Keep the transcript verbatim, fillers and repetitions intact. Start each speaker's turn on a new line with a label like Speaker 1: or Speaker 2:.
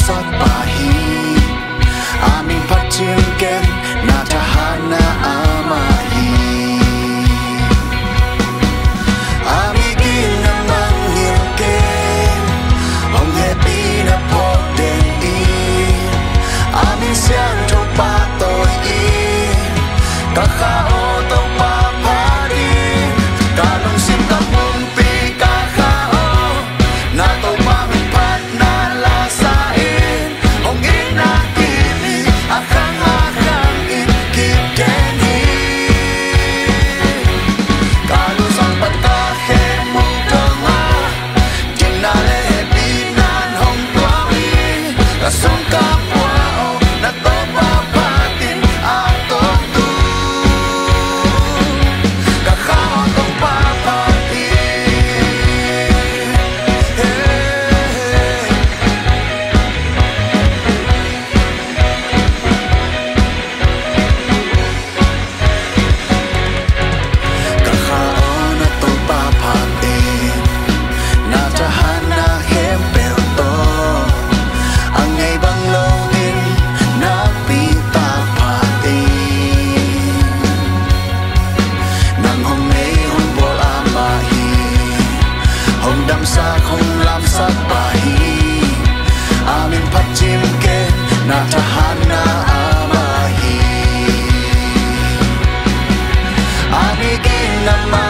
Speaker 1: lamsat pahi Amin pacimken na tahana amahi Ami ginamang hilken Ong happy na poden in Amin siyang tupatoy in Kakao tong papadin Kalong simkamumpi kakao Nato pamimpat na lasain Ong inakili akang-akang in kipkenhi Kalong sang patahe mong tunga Ginale binan hong tuawi Kasong kapwao Nato papatin atong tu Kakao tong papatin Kakao na tong papatin Natahan na hempel to Ang ibang longin napita patin Nang hongay hongbol amahi Hongdam sa kong lamsat pahi Amin pacimken natahan na amahi Ami ginamang